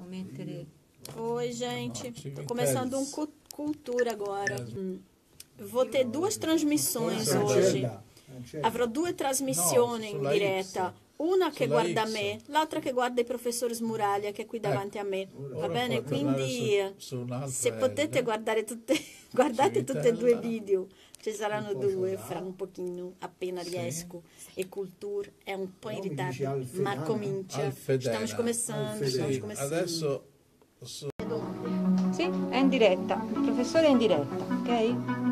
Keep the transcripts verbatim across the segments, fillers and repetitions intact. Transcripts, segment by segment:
Possiamo mettere... Oi gente, No, ci tô começando um interessa. cu- cultura agora. Yes. Hum. Vou ter duas trasmissioni Forse oggi. Cancella, cancella. Avrò due trasmissioni No, in sulla diretta. X. Una che Sulla guarda X. me, l'altra che guarda il professor Smuraglia che è qui davanti a me. Va Ora bene? puoi parlare Quindi su- su un'altra se potete L. guardare tutte, guardate tutte e due i Civitella. video. Ci saranno Un po' due soldà. fra un pochino, appena Sì. riesco. E cultura è un po' in No, mi dici ritardo, Alfedana? ma comincia. Alfedena. Stiamo começando, Alfedena. stiamo Sì, começando. adesso su- Sì, è in diretta. Il professore è in diretta, ok?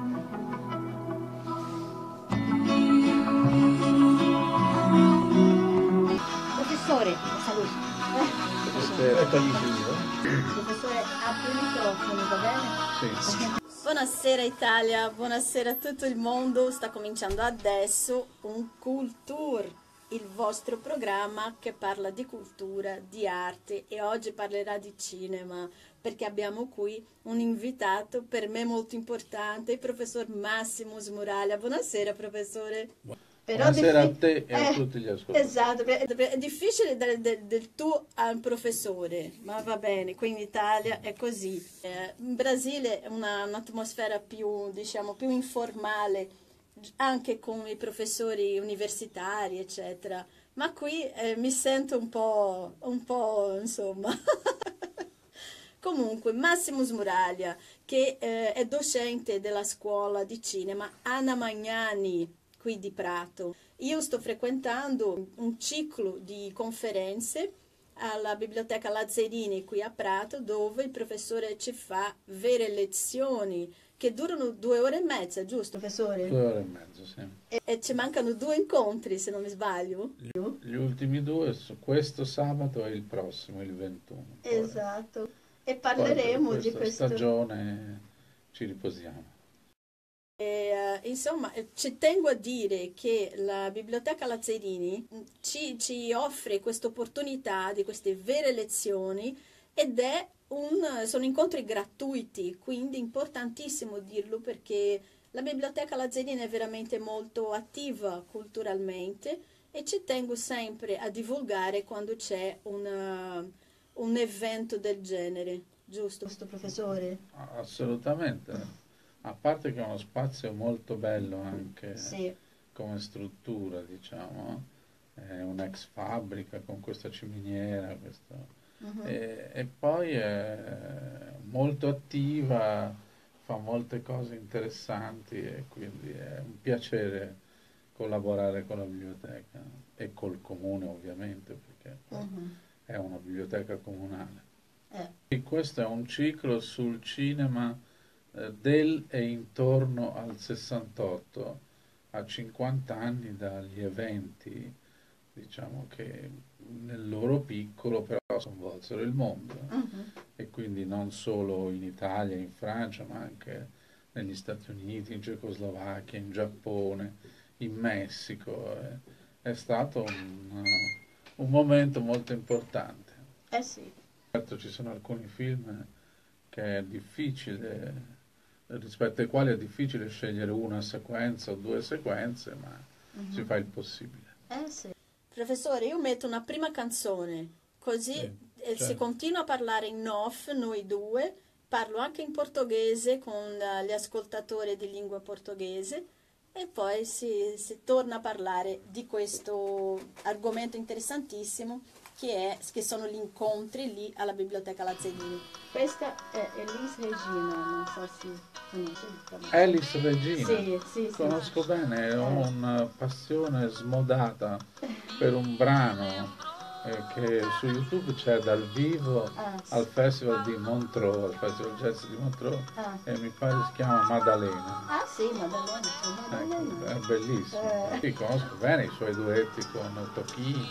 Professore, saluto. Professore, apri il microfono, va bene? sì. Buonasera Italia, buonasera a tutto il mondo. Sta cominciando adesso un Culture, il vostro programma che parla di cultura, di arte e oggi parlerà di cinema perché abbiamo qui un invitato per me molto importante, il professor Massimo Smuraglia. Buonasera professore. Però Buonasera a diffi- te e a eh, tutti gli ascoltatori. Esatto, perché è difficile del, del, del tu al professore, ma va bene, qui in Italia è così. Eh, in Brasile è una, un'atmosfera più, diciamo, più informale, anche con i professori universitari, eccetera. Ma qui eh, mi sento un po', un po', insomma. Comunque, Massimo Smuraglia, che eh, è docente della scuola di cinema Anna Magnani, qui di Prato. Io sto frequentando un ciclo di conferenze alla Biblioteca Lazzarini qui a Prato, dove il professore ci fa vere lezioni che durano due ore e mezza, giusto professore? Due ore e mezzo, sì. E, e ci mancano due incontri, se non mi sbaglio. Gli ultimi due, su questo sabato e il prossimo, il ventuno. Poi- Esatto. E poi parleremo per di questa questo. stagione ci riposiamo. E, eh, insomma, eh, ci tengo a dire che la Biblioteca Lazzarini mh, ci, ci offre questa opportunità di queste vere lezioni ed è un, sono incontri gratuiti, quindi importantissimo dirlo perché la Biblioteca Lazzarini è veramente molto attiva culturalmente e ci tengo sempre a divulgare quando c'è una- un evento del genere, giusto, giusto professore? Assolutamente. A parte che è uno spazio molto bello anche Sì. come struttura, diciamo. È un'ex fabbrica con questa ciminiera, questo- Mhm. E, e poi è molto attiva, fa molte cose interessanti e quindi è un piacere collaborare con la biblioteca e col comune ovviamente perché Mhm. è una biblioteca comunale. Eh. E questo è un ciclo sul cinema eh, del e intorno al sessantotto, a cinquanta anni dagli eventi, diciamo che nel loro piccolo però sconvolsero il mondo Mhm. e quindi non solo in Italia, in Francia, ma anche negli Stati Uniti, in Cecoslovacchia, in Giappone, in Messico. eh. È stato un, un momento molto importante. Eh sì. Certo ci sono alcuni film che è difficile, rispetto ai quali è difficile scegliere una sequenza o due sequenze, ma si fa il possibile. Eh sì. Professore, io metto una prima canzone, così Sì, eh, si certo. continua a parlare in off, noi due, parlo anche in portoghese con eh, gli ascoltatori di lingua portoghese e poi si, si torna a parlare di questo argomento interessantissimo che, è, che sono gli incontri lì alla Biblioteca Lazzarini. Questa è Elis Regina, non so se conosci. Elis Regina, Sì, sì, sì. conosco bene, ho Eh. una passione smodata per un brano eh, che su YouTube c'è dal vivo Ah, sì. al Festival di Montreux, al Festival Jazz di Montreux, Ah. e mi pare si chiama Maddalena. Ah sì, Maddalena, sì, Ecco, Maddalena. è bellissimo. Eh. Sì, conosco bene i suoi duetti con Tocchini.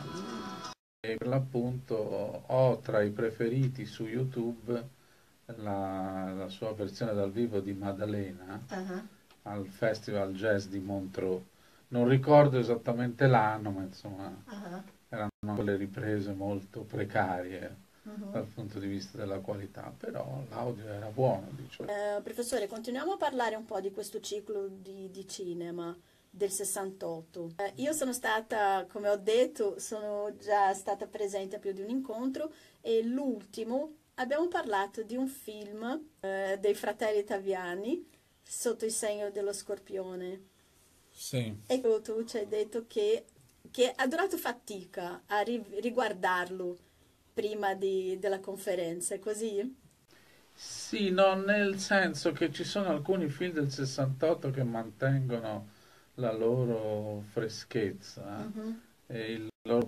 E per l'appunto ho tra i preferiti su YouTube la, la sua versione dal vivo di Maddalena Ah, al Festival Jazz di Montreux. Non ricordo esattamente l'anno, ma insomma ah, erano quelle riprese molto precarie mhm. dal punto di vista della qualità, però l'audio era buono, dicevo. Eh, professore, continuiamo a parlare un po' di questo ciclo di, di cinema. del sessantotto. Eh, io sono stata, come ho detto, sono già stata presente a più di un incontro e l'ultimo abbiamo parlato di un film eh, dei fratelli Taviani, Sotto il segno dello scorpione. Sì. E tu ci hai detto che, che ha durato fatica a ri- riguardarlo prima di- della conferenza, è così? Sì, no, nel senso che ci sono alcuni film del sessantotto che mantengono la loro freschezza Mhm, e il loro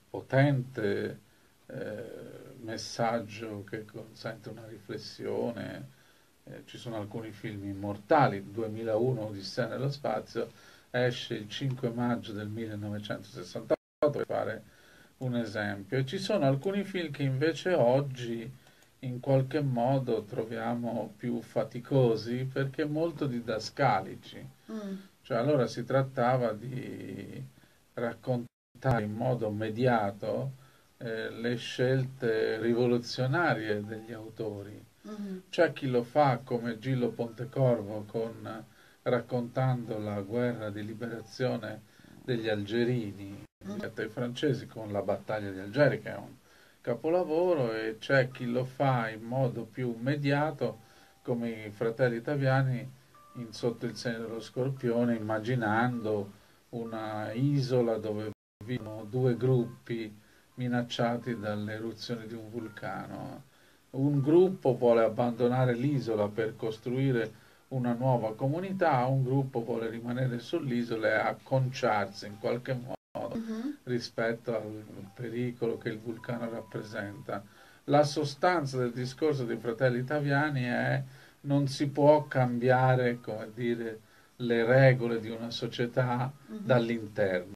potente eh, messaggio che consente una riflessione. Eh, ci sono alcuni film immortali. duemilauno Odissea nello spazio esce il cinque maggio del millenovecentosessantotto, per fare un esempio. E ci sono alcuni film che invece oggi in qualche modo troviamo più faticosi perché molto didascalici. mm, Cioè, allora si trattava di raccontare in modo mediato eh, le scelte rivoluzionarie degli autori. mhm, C'è chi lo fa come Gillo Pontecorvo con, raccontando la guerra di liberazione degli algerini mhm, rispetto ai francesi con la battaglia di Algeri, che è un capolavoro, e c'è chi lo fa in modo più immediato come i fratelli italiani in Sotto il segno dello scorpione, immaginando una isola dove vivono due gruppi minacciati dalle eruzioni di un vulcano. Un gruppo vuole abbandonare l'isola per costruire una nuova comunità, un gruppo vuole rimanere sull'isola e acconciarsi in qualche modo mhm, rispetto al pericolo che il vulcano rappresenta. La sostanza del discorso dei fratelli italiani è: non si può cambiare, come dire, le regole di una società mhm, dall'interno.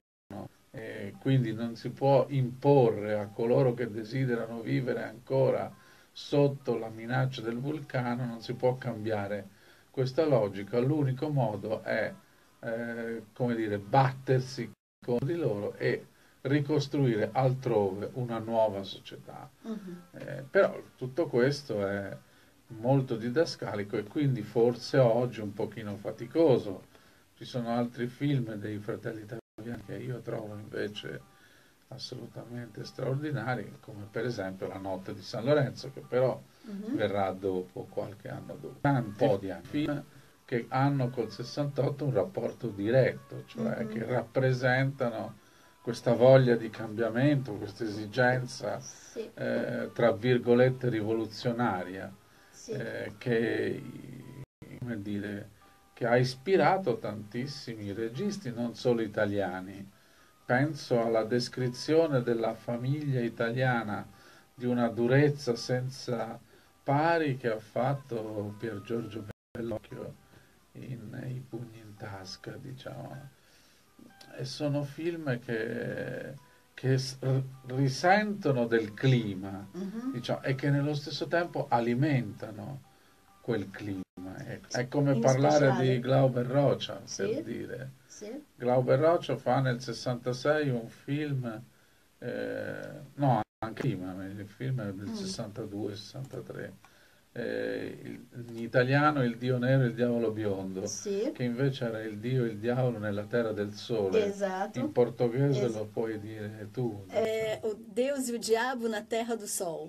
E quindi non si può imporre a coloro che desiderano vivere ancora sotto la minaccia del vulcano, non si può cambiare questa logica. L'unico modo è, eh, come dire, battersi contro di loro e ricostruire altrove una nuova società. mhm. Eh, però tutto questo è molto didascalico e quindi forse oggi un pochino faticoso. Ci sono altri film dei fratelli italiani che io trovo invece assolutamente straordinari, come per esempio La notte di San Lorenzo, che però Mhm. verrà dopo, qualche anno dopo. Tanti un po' di anni. Film che hanno col sessantotto un rapporto diretto, cioè che Mhm. rappresentano questa voglia di cambiamento, questa esigenza, Sì, eh, tra virgolette, rivoluzionaria, sì, eh, che, come dire, che ha ispirato tantissimi registi, non solo italiani. Penso alla descrizione della famiglia italiana di una durezza senza pari che ha fatto Pier Giorgio Bellocchio in I pugni in tasca, diciamo. E sono film che, che s- risentono del clima, mhm. diciamo, e che nello stesso tempo alimentano quel clima. È, è come In parlare di speciale, Glauber Rocha, per sì, dire. sì, Glauber Rocha fa nel sessantasei un film, eh, no, anche prima, il film è del mm, sessantadue sessantatré, eh, il- in italiano Il Dio Nero e il Diavolo Biondo, sì, che invece era Il Dio e il Diavolo nella Terra del Sole. In esatto. portoghese Es- lo puoi dire tu, é, diciamo. o Deus e o Diabo na Terra do Sol.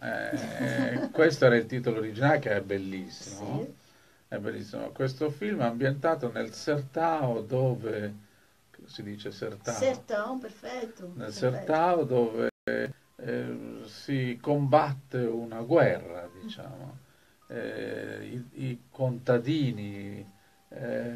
Eh, questo era il titolo originale, che è bellissimo. Sì, È bellissimo. Questo film è ambientato nel Sertao, dove si dice Sertao, sertão, perfeito, nel perfeito. Sertao dove eh, si combatte una guerra, diciamo. Eh, i, i contadini eh,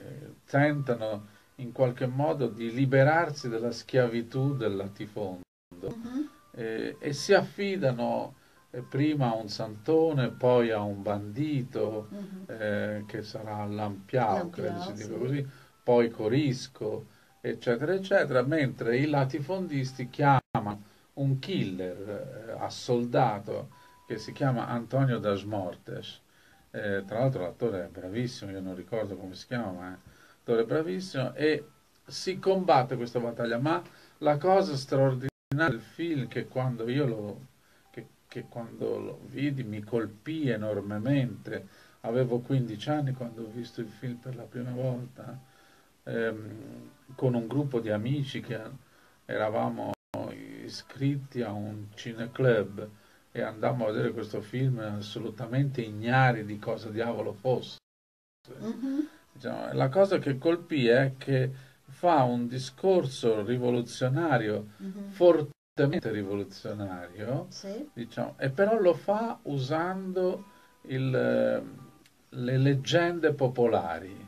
tentano in qualche modo di liberarsi dalla schiavitù del latifondo, Mhm, eh, e si affidano eh, prima a un santone, poi a un bandito, mhm. eh, che sarà Lampiao, credo si Lampião, dica sì. così, poi Corisco, eccetera, eccetera, mentre i latifondisti chiamano un killer eh, assoldato che si chiama Antonio Das Mortes. Eh, tra l'altro l'attore è bravissimo, io non ricordo come si chiama, ma è un attore bravissimo, e si combatte questa battaglia. Ma la cosa straordinaria del film, che quando io lo, che, che quando lo vidi mi colpì enormemente, avevo quindici anni quando ho visto il film per la prima volta, ehm, con un gruppo di amici che eravamo iscritti a un cineclub e andammo a vedere questo film assolutamente ignari di cosa diavolo fosse. Mhm. Diciamo, la cosa che colpì è che fa un discorso rivoluzionario, Mhm. fortemente rivoluzionario, Sì. diciamo, e però lo fa usando il, eh, le leggende popolari,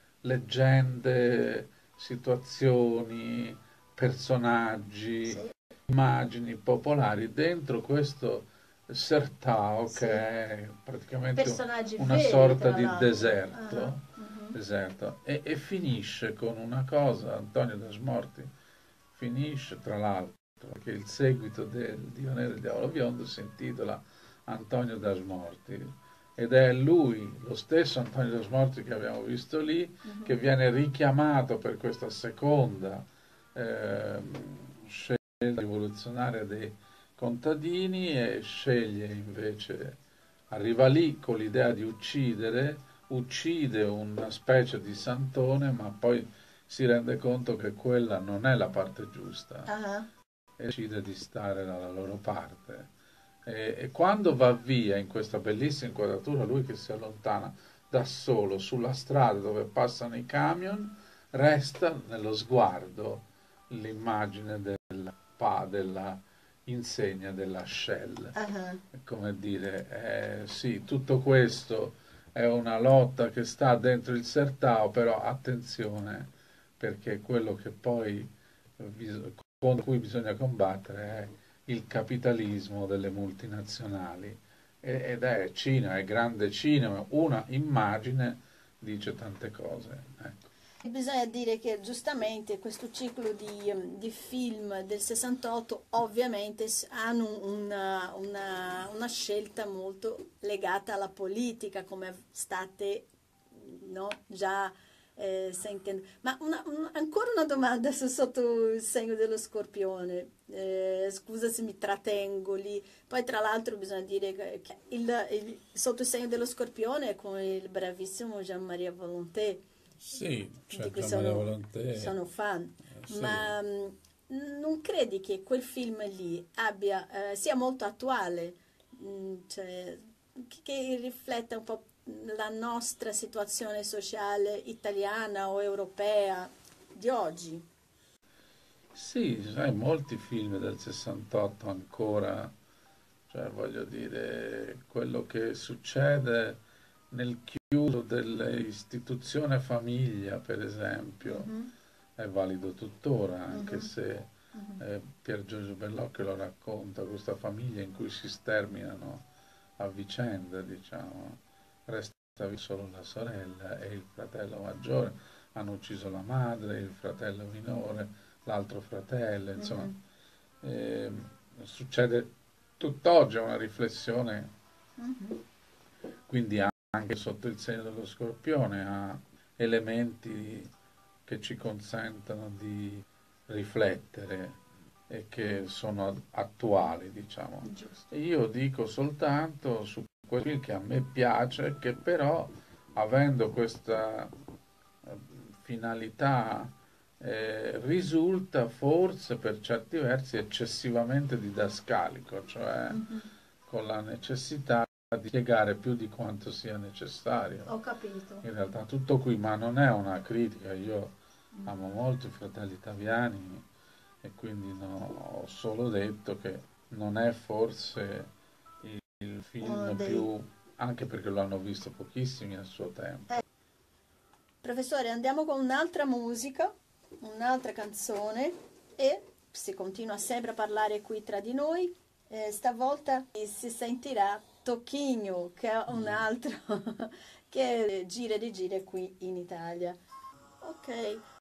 leggende, situazioni, personaggi, Sì. immagini popolari dentro questo sertao Sì. che è praticamente un- Personaggi una veri, sorta tra di l'altro. Ah, deserto, mhm. deserto. E, e finisce con una cosa, Antonio Dasmorti finisce tra l'altro, perché il seguito del Dio Nero e il Diavolo Biondo si intitola Antonio Dasmorti ed è lui, lo stesso Antonio Dasmorti che abbiamo visto lì, Mhm. che viene richiamato per questa seconda ehm, scelta rivoluzionaria dei contadini e sceglie invece, arriva lì con l'idea di uccidere, uccide una specie di santone, ma poi si rende conto che quella non è la parte giusta Ah, e decide di stare dalla loro parte. E, e quando va via in questa bellissima inquadratura, lui che si allontana da solo sulla strada dove passano i camion, resta nello sguardo l'immagine del pa, della insegna della Shell. ah. È come dire, eh, sì, tutto questo è una lotta che sta dentro il Sertao, però attenzione, perché quello che poi bis- con cui bisogna combattere è il capitalismo delle multinazionali. E- ed è cinema, è grande cinema, una immagine dice tante cose. Ecco. Bisogna dire che giustamente questo ciclo di, ehm, di film del sessantotto ovviamente s- hanno una, una- una scelta molto legata alla politica, come state, no, già eh, sentendo. Ma una- un- ancora una domanda su sotto il segno dello Scorpione. Eh, scusa se mi trattengo lì. Poi tra l'altro bisogna dire che che il, il- sotto il segno dello Scorpione è con il bravissimo Jean Maria Volonté Sì, di c'è cui Gian Maria sono, Volonté, sono fan, eh, sì. ma mh, non credi che quel film lì abbia, eh, sia molto attuale, mh, cioè, che, che rifletta un po' la nostra situazione sociale italiana o europea di oggi? Sì, sai, molti film del sessantotto ancora, cioè voglio dire, quello che succede nel chiuso dell'istituzione famiglia, per esempio, Mhm, è valido tuttora, anche mhm, se mhm, eh, Pier Giorgio Bellocchio lo racconta, questa famiglia in cui si sterminano a vicenda, diciamo, resta viva solo la sorella e il fratello maggiore, hanno ucciso la madre, il fratello minore, l'altro fratello, insomma, mhm, eh, succede tutt'oggi, è una riflessione, mhm. quindi anche sotto il segno dello Scorpione ha elementi che ci consentono di riflettere e che sono attuali, diciamo. Giusto. E io dico soltanto su quel film che a me piace, che però avendo questa eh, finalità eh, risulta forse per certi versi eccessivamente didascalico, cioè Mhm. con la necessità di spiegare più di quanto sia necessario. Ho capito. In realtà tutto qui, ma non è una critica, io Mm. amo molto i Fratelli Italiani e quindi no, ho solo detto che non è forse il, il Uno film dei... più, anche perché lo hanno visto pochissimi al suo tempo. Eh, professore, andiamo con un'altra musica, un'altra canzone e si continua sempre a parlare qui tra di noi. Eh, stavolta si sentirà Tocchigno, che è un Mm. altro che gira e rigira qui in Italia. Ok,